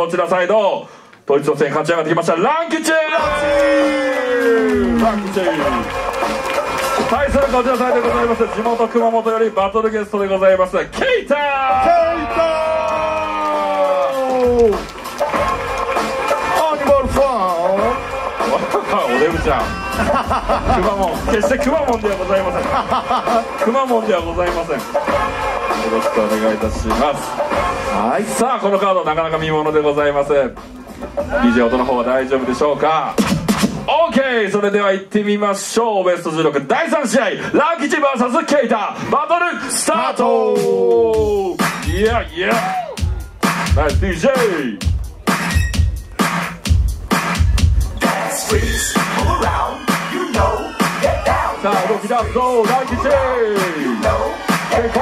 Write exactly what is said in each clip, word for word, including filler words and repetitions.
こちらサイド統一予選勝ち上がってきましたラン吉ラン吉対するこちらサイドでございます地元熊本よりバトルゲストでございますケイタケイタアニマルファンおデブちゃんくまモン決してくまモンではございませんくまモンではございません。よろしくお願いいたします。はい、さあこのカードなかなか見ものでございません。 ディージェー 音の方は大丈夫でしょうか。 OK、 それでは行ってみましょう。ベストじゅうろくだいさん試合ラン吉 ブイエス ケイタバトルスタート。いやいやナイス ディージェー。 さあ動き出すぞラン吉成功。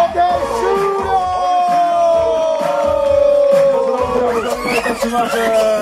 します。